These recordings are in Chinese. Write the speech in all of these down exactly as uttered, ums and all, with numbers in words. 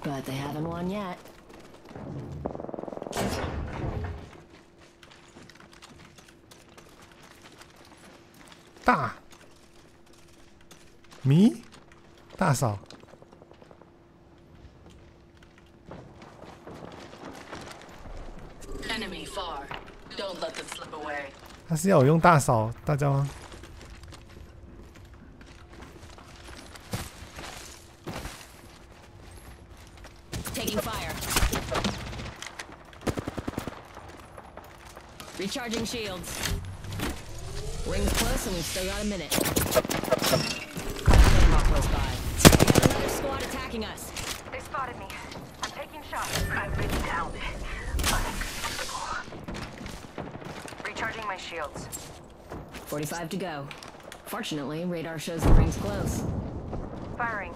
but they haven't won yet. 大米大嫂，他是要我用大嫂大家吗？ Taking fire. Recharging shields. Ring's close and we've still got a minute. Close by. We got another squad attacking us. They spotted me. I'm taking shots. I've been down. Unacceptable. Recharging my shields. forty-five to go. Fortunately, radar shows the ring's close. Firing.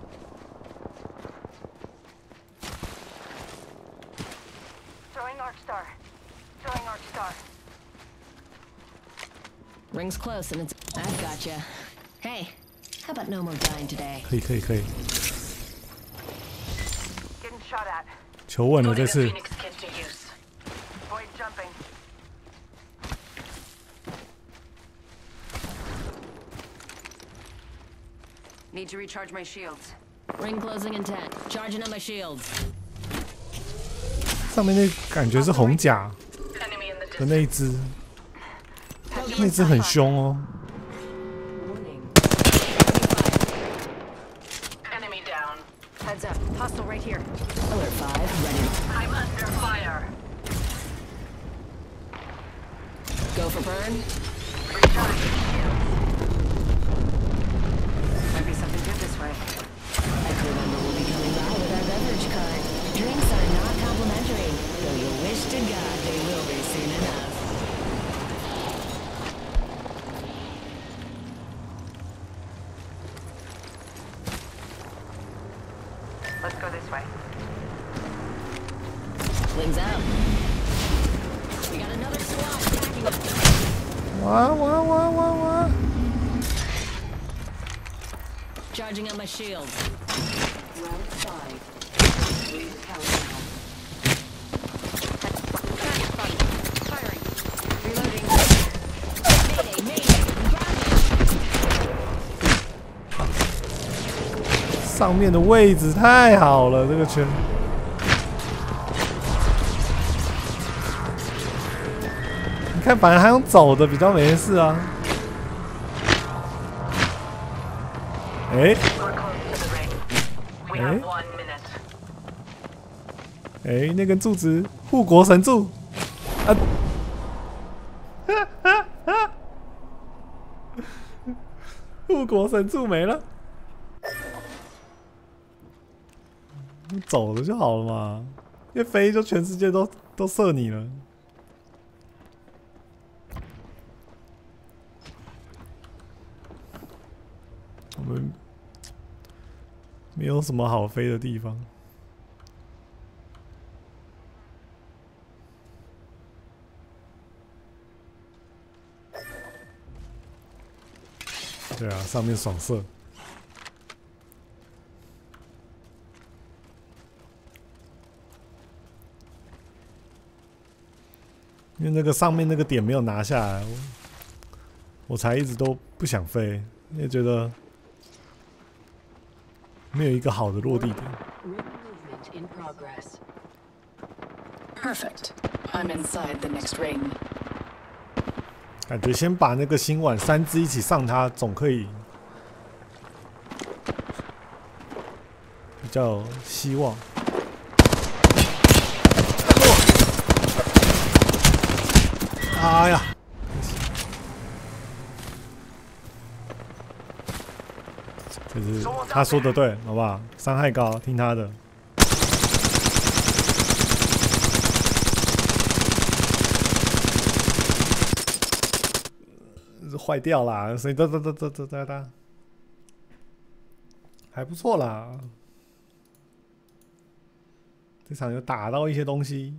Throwing Arc Star. Throwing Arc Star. Ring's close and it's... I've gotcha. Hey, how about no more dying today? 可以可以可以， Getting shot at. 求稳了这次。 Void jumping. Need to recharge my shields. Ring closing in ten. Charging on my shields. 上面那感觉是红甲 Enemy in the 的那一只，那只很凶哦。 Enemy down. Heads up. Hostile right here. Alert five, ready. I'm under fire. Go for burn. Recharging shields. Might be something good this way. A crew member will be coming by with our beverage cart. Drinks are not complimentary, though you wish to God they will be soon enough. Let's go this way. Wings out. We got another squad attacking us. 哇哇哇哇哇！ Charging on my shield. Round five. Three countdown. Firing. Reloading. Mayday, mayday, grab me. 上面的位置太好了，这个圈。你看，反而还用走的比较没事啊。哎 We're close to the ring. We have one minute. 哎，那根柱子，护国神柱，啊！护国神柱没了，你走了就好了嘛，一飞就全世界都都射你了。我们没有什么好飞的地方。对啊，上面爽射。因为那个上面那个点没有拿下来，我我才一直都不想飞，因为觉得没有一个好的落地点。 Perfect. I'm inside the next ring. 感觉先把那个新碗三只一起上它，总可以比较有希望。哎呀！就是他说的对，好不好？伤害高，听他的。坏掉啦，所以哒哒哒哒哒哒哒，还不错啦。这场有打到一些东西。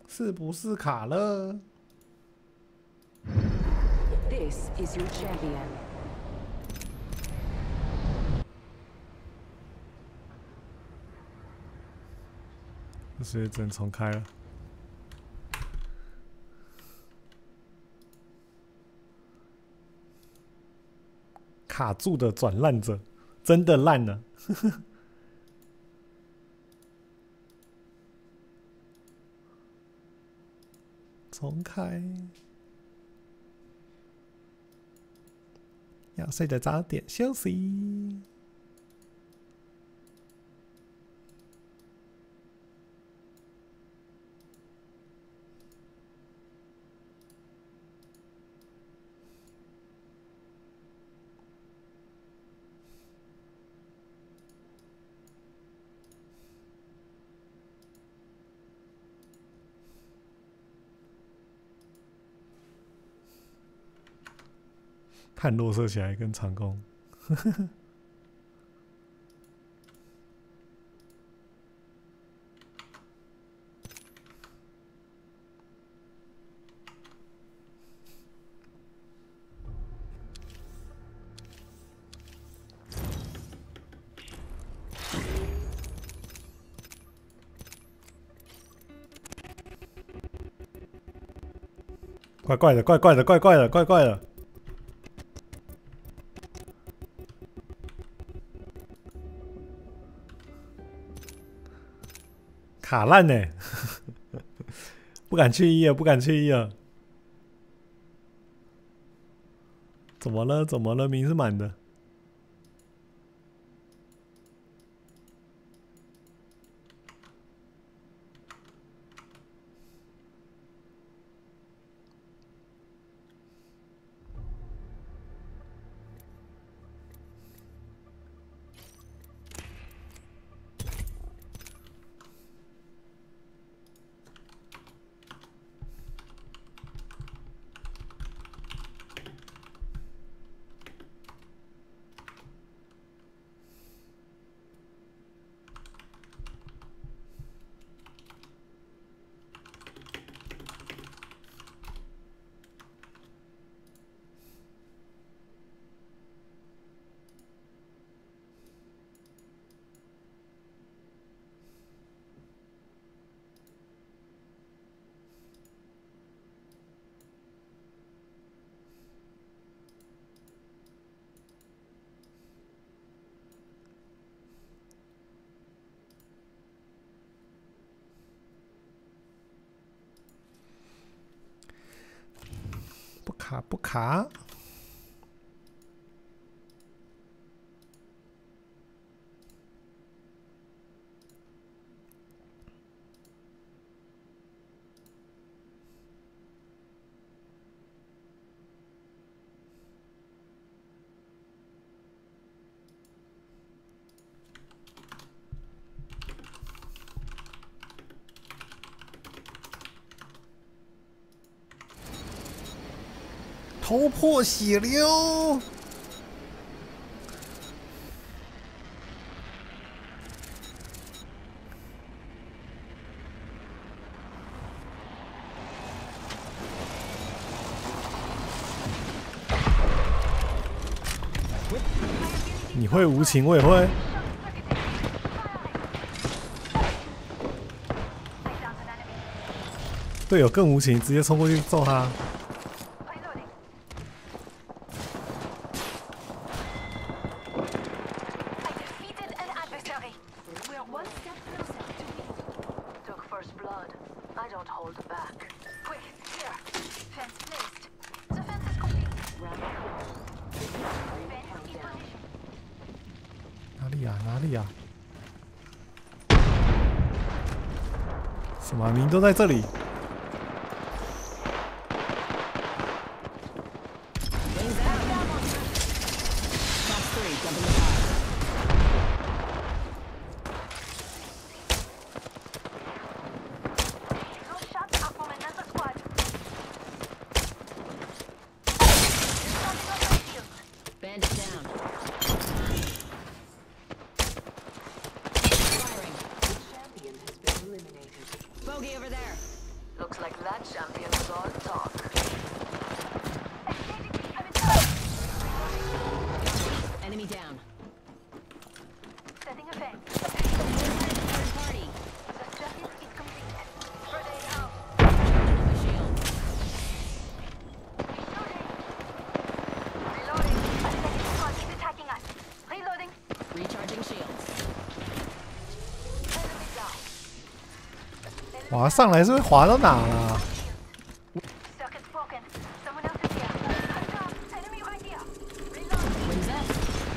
是不是卡了？ This is your champion. 所以只能重开了。卡住的转烂者，真的烂了。重开。要睡得早点休息。看落色起来跟长弓，怪怪的，怪怪的，怪怪的，怪怪的。卡烂呢、欸，不敢去一了，不敢去一了。怎么了？怎么了？明是满的。不卡不卡。头破血流。你会无情，我也会。队友更无情，直接冲过去揍他。哪里呀？哪里呀？什么？明都在这里。 Bogey over there. Looks like that champion was all talk. Enemy down. Setting a fence. Third party. The circuit is complete. Grenade out. My shield. Reloading. A second squad is attacking us. Reloading. Recharging shields. Enemy down. 滑上来是会滑到哪啦？ Circuit's broken. Someone else is here. Hunter, enemy right here. Reloading. Wings up.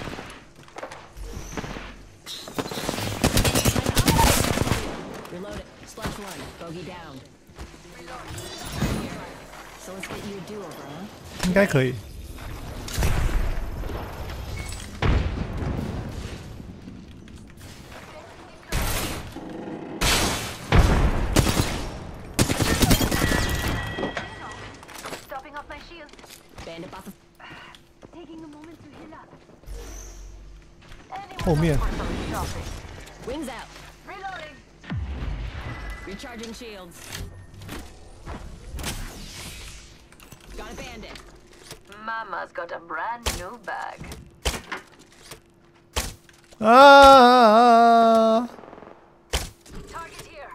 Reload it. Splash one. Bogey down. So let's get you a do-over, huh? 应该可以。 Stopping off my shield. Bandit off the Taking a moment to heal up. 后面 Anyone else want some shopping? wings out. Reloading. Recharging shields. Got a bandit. Mama's got a brand new bag. 啊！ Target here.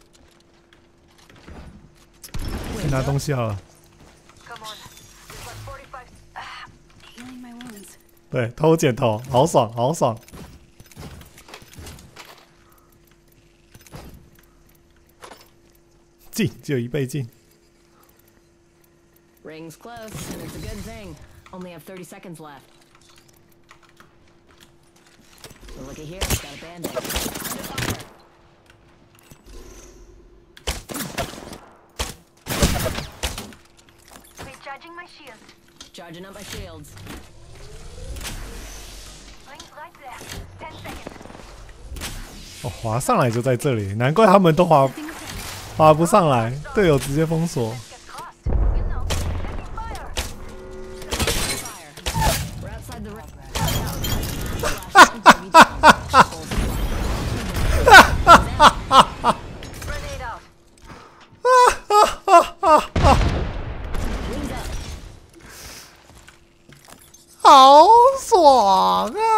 去拿东西好了。 Come on. We've got forty-five. Ah, healing my wounds. 对，偷剪头，好爽，好爽。进，只有一倍进。 Ring's close, and it's a good thing. Only have thirty seconds left. So looky here, got a bandit. Under fire. Recharging my shield. Charging up my shields. Rings right there. Ten seconds. 哦，滑上来就在这里，难怪他们都滑滑不上来，队友直接封锁。 Get crossed. You know. Taking fire. Fire. We're outside the ring. Flash one, bogey down. Full squad. Grenade out. Wings up. 好爽啊！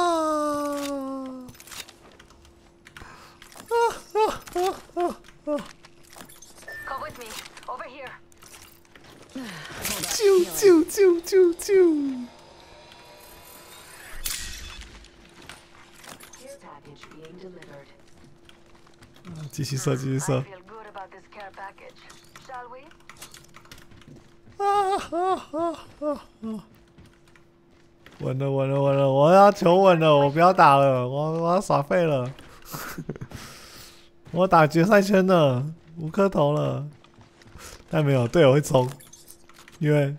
Come with me. Over here. Hold up. 啾 Healing. 啾啾啾啾！ Care package being delivered. 继续射，继续 I 射！ feel good about this care package. Shall we? 啊啊啊啊啊！稳了，稳了，稳了！我要求稳了，我不要打了，我我要耍废了。我打决赛圈了，五颗头了，但没有队友会冲，因为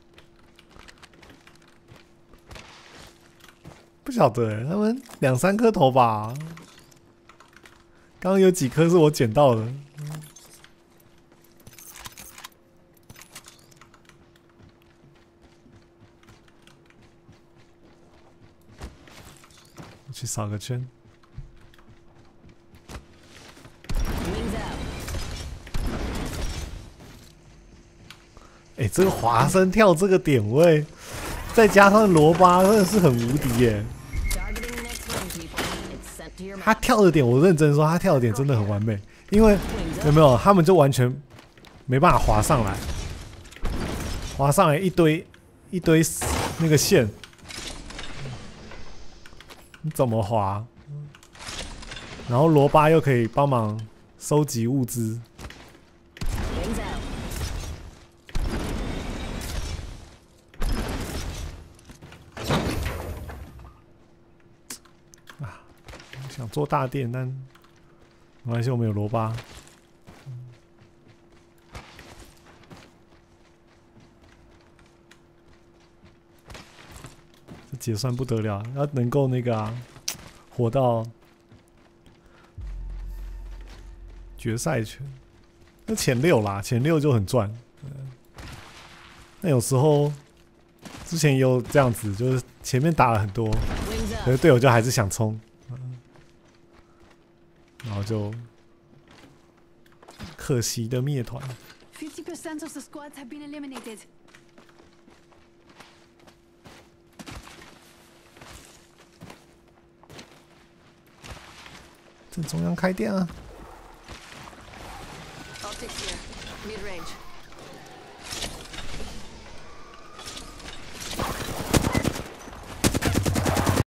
不晓得欸他们两三颗头吧。刚刚有几颗是我捡到的。我去扫个圈。 Wings out. 哎、这个滑身跳这个点位，再加上罗巴，真的是很无敌耶！ Targeting the next ring, people. It's sent to your 他 mark. 跳的点，我认真说，他跳的点真的很完美，因为有没有他们就完全没办法滑上来，滑上来一堆一堆那个线，你怎么滑？然后罗巴又可以帮忙收集物资。 Wings out. 想做大店，但没关系，我们有罗巴。这结算不得了，要能够那个啊，活到决赛圈。那前六啦，前六就很赚。那有时候之前也有这样子，就是前面打了很多， Wings 可是 up. 队友就还是想冲。然后就可惜的灭团。 fifty percent of the squads have been eliminated. 正中央开店啊！ Optics here. Mid range.